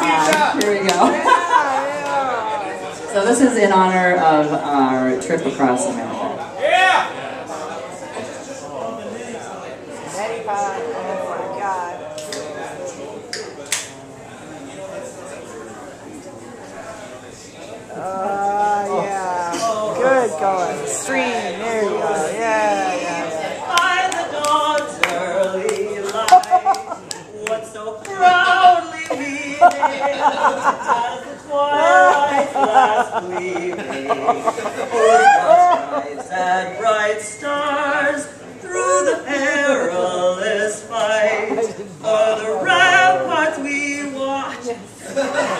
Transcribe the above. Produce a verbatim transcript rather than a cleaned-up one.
Yeah, here we go. So this is in honor of our trip across America. Yeah! Oh my God. Uh, yeah. Good going. Stream. There you go. Yeah, yeah, yeah. By the dawn's early light, what so proudly we hailed as the twilight's last gleaming, o'er stripes and bright stars, through the perilous fight, o'er the ramparts we watched.